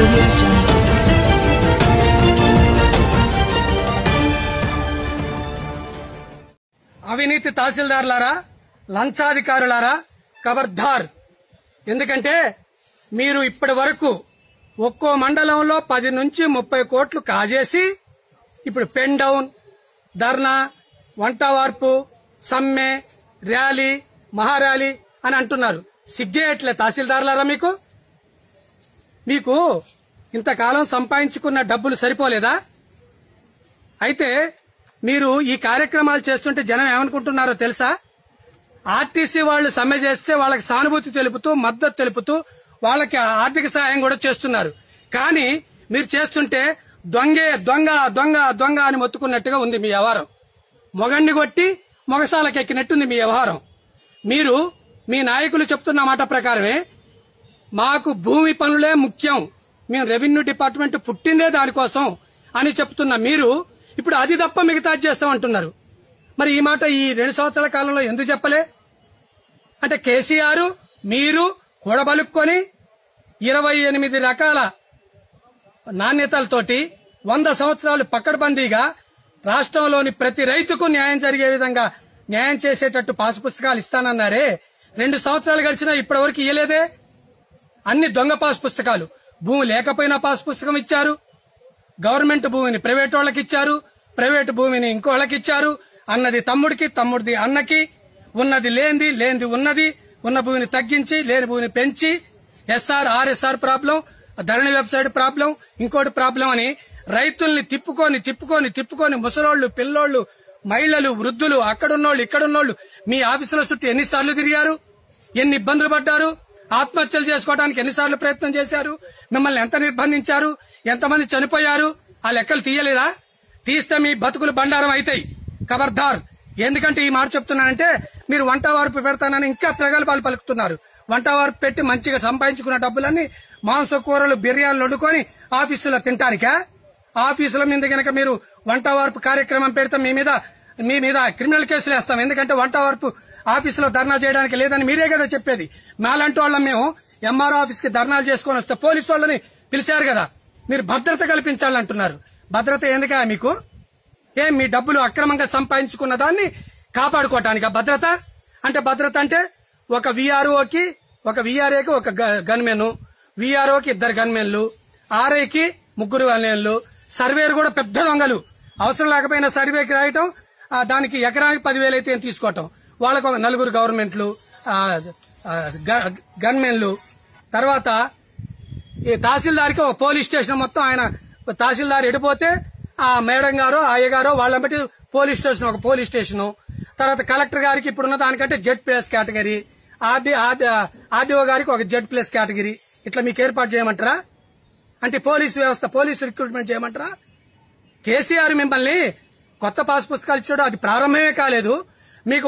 audio jungle. అవినీతి తహసీల్దార్లారా, లంచాధికారులారా, ఖబర్దార్. ఎందుకంటే మీరు ఇప్పటి వరకు ఒక్కో మండలంలో 10 నుంచి 30 కోట్లు కాజేసి ఇప్పుడు పెన్ డౌన్, ధర్నా, వంట వార్పు, సమ్మె, ర్యాలీ, మహార్యాలీ అని అంటున్నారు. సిగ్గేయట్లే తహసీల్దార్లారా మీకు? మీకు ఇంతకాలం సంపాదించుకున్న డబ్బులు సరిపోలేదా? అయితే మీరు ఈ కార్యక్రమాలు చేస్తుంటే జనం ఏమనుకుంటున్నారో తెలుసా? ఆర్టీసీ వాళ్ళు సమ్మె చేస్తే వాళ్ళకి సానుభూతి తెలుపుతూ, మద్దతు తెలుపుతూ వాళ్ళకి ఆర్థిక సహాయం కూడా చేస్తున్నారు. కానీ మీరు చేస్తుంటే దొంగే దొంగ దొంగ దొంగ అని మొత్తుకున్నట్టుగా ఉంది మీ వ్యవహారం. మొగండి కొట్టి మొగసాలకెక్కినట్టుంది మీ వ్యవహారం. మీరు మీ నాయకులు చెప్తున్న మాట ప్రకారమే మాకు భూమి పనులే ముఖ్యం, మేము రెవెన్యూ డిపార్ట్మెంట్ పుట్టిందే దానికోసం అని చెప్తున్న మీరు ఇప్పుడు అది తప్ప మిగతా చేస్తామంటున్నారు. మరి ఈ మాట ఈ 2 సంవత్సరాల కాలంలో ఎందుకు చెప్పలే? అంటే కేసీఆర్ మీరు కూడబలుక్కొని 28 రకాల నాణ్యతలతోటి 100 సంవత్సరాలు పకడ్బందీగా రాష్ట్రంలోని ప్రతి రైతుకు న్యాయం జరిగే విధంగా న్యాయం చేసేటట్టు పాసు పుస్తకాలు ఇస్తానన్నారే. 2 సంవత్సరాలు గడిచినా ఇప్పటివరకు ఇయ్యలేదే. అన్ని దొంగ పాసు పుస్తకాలు. భూమి లేకపోయినా పాసు పుస్తకం ఇచ్చారు, గవర్నమెంట్ భూమిని ప్రైవేట్ వాళ్ళకి ఇచ్చారు, ప్రైవేట్ భూమిని ఇంకోళ్ళకి ఇచ్చారు. అన్నది తమ్ముడికి, తమ్ముడిది అన్నకి, ఉన్నది లేనిది, లేనిది ఉన్నది, ఉన్న భూమిని తగ్గించి లేని భూమిని పెంచి, SR RSR problem, Dharani website problem, ఇంకోటి ప్రాబ్లం అని రైతుల్ని తిప్పుకొని తిప్పుకొని తిప్పుకొని ముసలోళ్లు, పిల్లోళ్లు, మహిళలు, వృద్ధులు, అక్కడున్నోళ్లు ఇక్కడున్నోళ్లు మీ ఆఫీసుల చుట్టూ ఎన్నిసార్లు తిరిగారు? ఎన్ని ఇబ్బందులు పడ్డారు? ఆత్మహత్యలు చేసుకోవడానికి ఎన్నిసార్లు ప్రయత్నం చేశారు? మిమ్మల్ని ఎంత నిర్బంధించారు? ఎంతమంది చనిపోయారు? ఆ లెక్కలు తీయలేదా? తీస్తే మీ బతుకులు బండారం అవుతాయి. ఖబర్దార్. ఎందుకంటే ఈ మాట చెప్తున్నానంటే మీరు వంట వార్పు పెడతానని ఇంకా ప్రగల్భాలు పలుకుతున్నారు. వంట వార్పు పెట్టి మంచిగా సంపాదించుకున్న డబ్బులన్నీ మాంస కూరలు, బిర్యానీలు వండుకొని ఆఫీసులో తింటానికా? ఆఫీసుల మీద గనక మీరు వంట వార్పు కార్యక్రమం పెడితే మీ మీద క్రిమినల్ కేసులు వేస్తాం. ఎందుకంటే వంట వార్పు ఆఫీసులో ధర్నా చేయడానికి లేదని మీరే కదా చెప్పేది. మాలాంటి వాళ్ళం మేము ఎంఆర్ఓ ఆఫీస్ కి ధర్నాలు చేసుకుని వస్తే పోలీసు వాళ్ళని పిలిచారు కదా. మీరు భద్రత కల్పించాలంటున్నారు. భద్రత ఎందుకా మీకు? మీ డబ్బులు అక్రమంగా సంపాదించుకున్న దాన్ని కాపాడుకోవటానికి భద్రత? అంటే భద్రత అంటే ఒక వీఆర్ఏకి ఒక గన్మెన్, వీఆర్ఓకి 2 గన్మెన్లు, ఆర్ఐకి 3 గన్మెన్లు, సర్వేర్ కూడా పెద్ద దొంగలు. అవసరం లేకపోయినా సర్వేకి రాయటం, దానికి ఎకరానికి 10,000 అయితే తీసుకోవటం. వాళ్ళకు ఒక 4 గవర్నమెంట్లు, గన్మెన్లు. తర్వాత ఈ తహసీల్దార్కి ఒక పోలీస్ స్టేషన్. మొత్తం ఆయన తహసీల్దార్ ఎడిపోతే ఆ మేడం గారో అయ్యగారో వాళ్ళని బట్టి పోలీస్ స్టేషన్, ఒక పోలీస్ స్టేషన్. తర్వాత కలెక్టర్ గారికి ఇప్పుడున్న దానికంటే Z+ కేటగిరీ, ఆర్డీఓ గారికి ఒక Z+ కేటగిరీ. ఇట్లా మీకు ఏర్పాటు చేయమంటారా? అంటే పోలీసు వ్యవస్థ, పోలీసు రిక్రూట్మెంట్ చేయమంటారా? కేసీఆర్ మిమ్మల్ని కొత్త పాస్ పుస్తకాలు ఇచ్చాడు, అది ప్రారంభమే కాలేదు. మీకు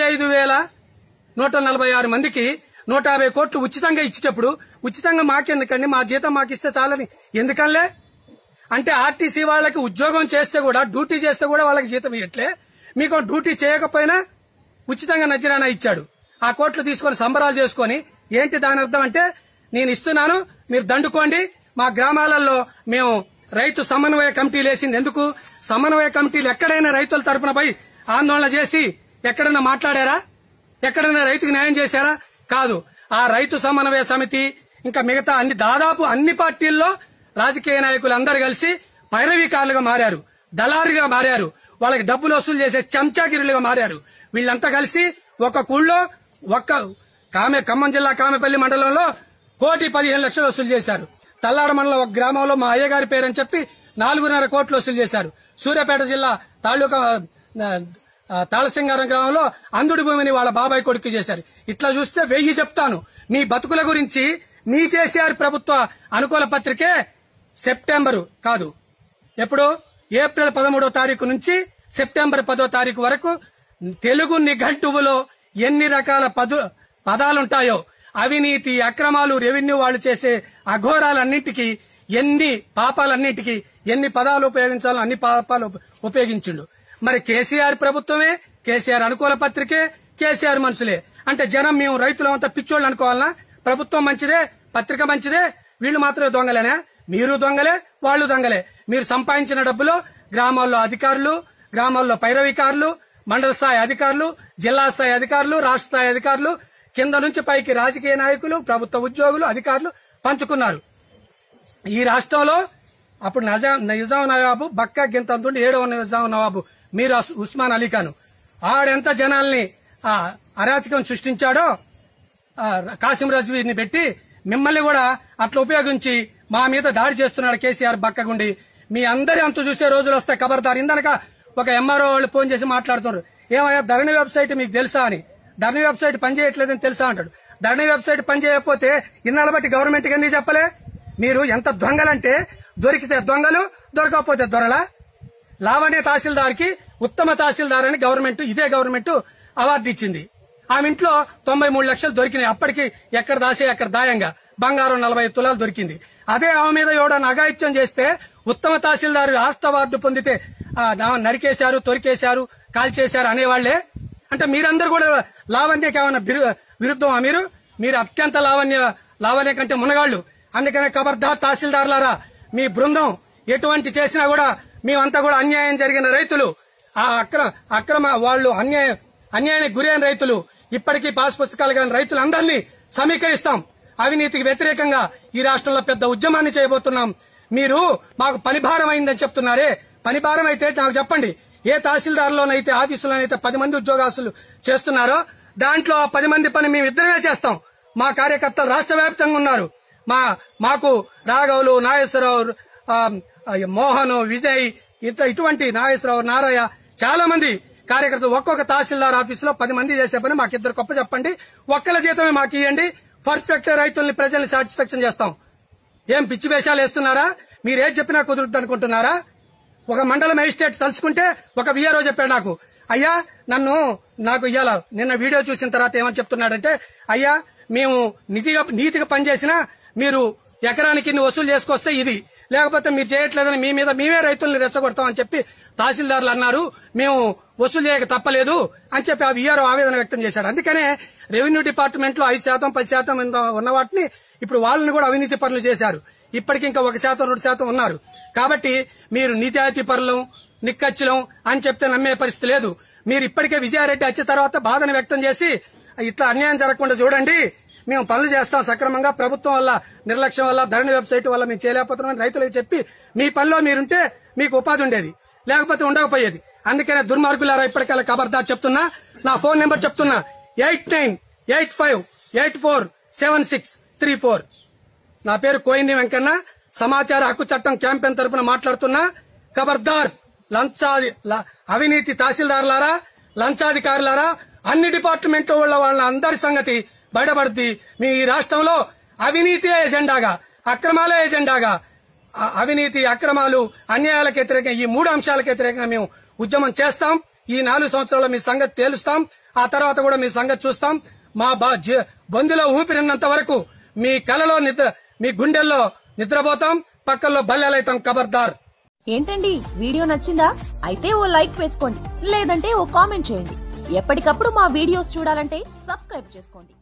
35,146 మందికి 150 కోట్లు ఉచితంగా ఇచ్చేటప్పుడు ఉచితంగా మాకెందుకండి, మా జీతం మాకిస్తే చాలని ఎందుకనలే? అంటే ఆర్టీసీ వాళ్ళకి ఉద్యోగం చేస్తే కూడా, డ్యూటీ చేస్తే కూడా వాళ్ళకి జీతం ఇవ్వట్లే. మీకు డ్యూటీ చేయకపోయినా ఉచితంగా నజరానా ఇచ్చాడు. ఆ కోట్లు తీసుకొని సంబరాలు చేసుకొని ఏంటి దాని అర్థం? అంటే నేను ఇస్తున్నాను, మీరు దండుకోండి. మా గ్రామాలలో మేము రైతు సమన్వయ కమిటీలు వేసింది ఎందుకు? సమన్వయ కమిటీలు ఎక్కడైనా రైతుల తరపున పోయి ఆందోళన చేసి ఎక్కడైనా మాట్లాడారా? ఎక్కడైనా రైతుకు న్యాయం చేశారా? కాదు. ఆ రైతు సమన్వయ సమితి ఇంకా మిగతా దాదాపు అన్ని పార్టీల్లో రాజకీయ నాయకులు అందరు కలిసి పైరవీకారులుగా మారారు, దళారుగా మారారు, వాళ్ళకి డబ్బులు వసూలు చేసే చెంచాగిరులుగా మారారు. వీళ్ళంతా కలిసి ఒక ఊళ్ళో ఖమ్మం జిల్లా కామెపల్లి మండలంలో 1,15,00,000 వసూలు చేశారు. తల్లాడ మండలం ఒక గ్రామంలో మా అయ్యగారి పేరని చెప్పి 4.5 కోట్లు వసూలు చేశారు. సూర్యాపేట జిల్లా తాలూకా తాళసింగారం గ్రామంలో అంధుడి భూమిని వాళ్ళ బాబాయ్ కొడుకు చేశారు. ఇట్లా చూస్తే 1000 చెప్తాను. మీ బతుకుల గురించి మీ కేసీఆర్ ప్రభుత్వ అనుకూల పత్రికే సెప్టెంబరు కాదు, ఎప్పుడు ఏప్రిల్ 13వ తారీఖు నుంచి సెప్టెంబర్ 10వ తారీఖు వరకు తెలుగు నిఘంటువులో ఎన్ని రకాల పదాలుంటాయో, అవినీతి, అక్రమాలు, రెవెన్యూ వాళ్ళు చేసే అఘోరాలన్నింటికి, ఎన్ని పాపాలన్నింటికి ఎన్ని పదాలు ఉపయోగించాలో అన్ని పాపాలు ఉపయోగించిండు. మరి కేసీఆర్ ప్రభుత్వమే, కేసీఆర్ అనుకూల పత్రికే, కేసీఆర్ మనుషులే. అంటే జనం మేము రైతులమంతా పిచ్చోళ్ళు అనుకోవాలనా? ప్రభుత్వం మంచిదే, పత్రిక మంచిదే, వీళ్ళు మాత్రమే దొంగలేనా? మీరు దొంగలే, వాళ్ళు దొంగలే. మీరు సంపాదించిన డబ్బులు గ్రామాల్లో అధికారులు, గ్రామాల్లో పైరవికారులు, మండల స్థాయి అధికారులు, జిల్లా స్థాయి అధికారులు, రాష్ట్ర స్థాయి అధికారులు, కింద నుంచి పైకి రాజకీయ నాయకులు, ప్రభుత్వ ఉద్యోగులు, అధికారులు పంచుకున్నారు. ఈ రాష్ట్రంలో అప్పుడు నిజాం నవాబు బక్క గింతంతుండి 7వ నిజాం నవాబు మీర్ ఉస్మాన్ అలీ ఖాన్ ఆడెంత జనాల్ని అరాచకం సృష్టించాడో కాసిం రజ్వీని పెట్టి మిమ్మల్ని కూడా అట్లా ఉపయోగించి మా మీద దాడి చేస్తున్నాడు కేసీఆర్ బక్కగుండి. మీ అందరి అంతు చూసే రోజులు వస్తాయి. ఖబర్దార్. ఇందనక ఒక ఎంఆర్ఓ వాళ్ళు ఫోన్ చేసి మాట్లాడుతున్నారు, ఏమయ్యా ధరణి వెబ్సైట్ మీకు తెలుసా అని. ధరణి వెబ్సైట్ పనిచేయట్లేదని తెలుసా అంటాడు. ధరణి వెబ్సైట్ పనిచేయకపోతే ఇన్నాళ్ళ బట్టి గవర్నమెంట్ కి ఎందుకు చెప్పలే? మీరు ఎంత దొంగలంటే దొరికితే దొంగలు, దొరకకపోతే దొరలా. లావణ్య తహసీల్దార్ కి ఉత్తమ తహసీల్దార్ అని ఇదే గవర్నమెంట్ అవార్డు ఇచ్చింది. ఆమె ఇంట్లో 93 లక్షలు దొరికినాయి. అప్పటికి ఎక్కడ దాసే అక్కడ దాయంగా బంగారం 40 తులాలు దొరికింది. అదే ఆమె మీద ఎవడన్నా అఘాయిత్యం చేస్తే ఉత్తమ తహసీల్దార్ రాష్ట్ర అవార్డు పొందితే నరికేశారు, తొరికేశారు, కాల్చేశారు అనేవాళ్లే. అంటే మీరందరూ కూడా లావణ్యకి ఏమైనా విరుద్ధమా? మీరు అత్యంత లావణ్య కంటే మునగాళ్లు. అందుకనే ఖబర్దార్ తహసీల్దార్లారా, మీ బృందం ఎటువంటి చేసినా కూడా మేమంతా కూడా అన్యాయం జరిగిన రైతులు, అక్రమ వాళ్ళు అన్యాయానికి గురైన రైతులు, ఇప్పటికీ పాస్ పుస్తకాలు కాని రైతులందరినీ సమీకరిస్తాం. అవినీతికి వ్యతిరేకంగా ఈ రాష్ట్రంలో పెద్ద ఉద్యమాన్ని చేయబోతున్నాం. మీరు మాకు పనిభారం అయిందని చెప్తున్నారే, పనిభారం అయితే నాకు చెప్పండి. ఏ తహసీల్దార్లోనైతే ఆఫీసులోనైతే 10 మంది ఉద్యోగస్తులు చేస్తున్నారో దాంట్లో 10 మంది పని మేము ఇద్దరమే చేస్తాం. మా కార్యకర్తలు రాష్ట్ర వ్యాప్తంగా ఉన్నారు. మాకు రాఘవులు, నాగేశ్వరరావు, మోహన్, విజయ్, ఇటువంటి నాగేశ్వరరావు, నారయ్య చాలా మంది కార్యకర్తలు ఒక్కొక్క తహసీల్దార్ ఆఫీసులో 10 మంది చేసే పని మాకిద్దరు గొప్ప చెప్పండి. ఒక్కల జీతమే మాకు ఇవ్వండి. పర్ఫెక్ట్ రైతుల్ని ప్రజల్ని సాటిస్ఫాక్షన్ చేస్తాం. ఏం పిచ్చి వేషాలు వేస్తున్నారా? మీరేం చెప్పినా కుదురుద్ది అనుకుంటున్నారా? ఒక మండల మేజిస్ట్రేట్ తలుచుకుంటే ఒక విఆర్ఓ చెప్పాడు నాకు, అయ్యా నాకు ఇయ్యాల నిన్న వీడియో చూసిన తర్వాత ఏమని చెప్తున్నాడంటే, అయ్యా మేము నీతిగా పనిచేసినా మీరు ఎకరానికి ఇన్ని వసూలు చేసుకొస్తే ఇది, లేకపోతే మీరు చేయట్లేదని మేమే రైతుల్ని రెచ్చగొడతామని చెప్పి తహసీల్దార్లు అన్నారు. మేము వసూలు చేయక తప్పలేదు అని చెప్పి ఆ విఆర్ఓ ఆవేదన వ్యక్తం చేశాడు. అందుకనే రెవెన్యూ డిపార్ట్మెంట్ లో 5%, 10% ఉన్న వాటిని ఇప్పుడు వాళ్ళని కూడా అవినీతి పనులు చేశారు. ఇప్పటికి ఇంకా 1%, 2% ఉన్నారు. కాబట్టి మీరు నీతియాతి పరులం, నిక్కచ్చులం అని చెప్తే నమ్మే పరిస్థితి లేదు. మీరు ఇప్పటికే విజయారెడ్డి వచ్చిన తర్వాత బాధను వ్యక్తం చేసి ఇట్లా అన్యాయం జరగకుండా చూడండి, మేము పనులు చేస్తాం సక్రమంగా, ప్రభుత్వం వల్ల నిర్లక్ష్యం వల్ల ధరణి వెబ్సైట్ వల్ల మేము చేయలేకపోతున్నామని రైతులకు చెప్పి మీ పనిలో మీరుంటే మీకు ఉపాధి ఉండేది, లేకపోతే ఉండకపోయేది. అందుకనే దుర్మార్గులారా ఇప్పటికల్లా ఖబర్దార్ చెప్తున్నా. నా ఫోన్ నెంబర్ చెప్తున్నా, 8985847634. నా పేరు కోయింది వెంకన్న. సమాచార హక్కు చట్టం క్యాంపెయిన్ తరపున మాట్లాడుతున్నా. ఖబర్దార్ అవినీతి తహసీల్దార్లారా, లంచాధికారులారా, అన్ని డిపార్ట్మెంట్ వాళ్ళ అందరి సంగతి బయటపడుద్ది. మీ రాష్ట్రంలో అవినీతి ఎజెండాగా, అక్రమాలే ఎజెండాగా, అవినీతి, అక్రమాలు, అన్యాయాలకు వ్యతిరేకంగా ఈ 3 అంశాలకు వ్యతిరేకంగా మేము ఉద్యమం చేస్తాం. ఈ 4 సంవత్సరాల్లో మీ సంగతి తేలుస్తాం. ఆ తర్వాత కూడా మీ సంగతి చూస్తాం. మా బొందులో ఊపిరినంత వరకు మీ కలలో మీ గుండెల్లో నిద్రపోతాం, పక్కల్లో బల్లెలైతాం. ఖబర్దార్. ఏంటండి వీడియో నచ్చిందా? అయితే ఓ లైక్ వేసుకోండి, లేదంటే ఓ కామెంట్ చేయండి. ఎప్పటికప్పుడు మా వీడియోస్ చూడాలంటే సబ్స్క్రైబ్ చేసుకోండి.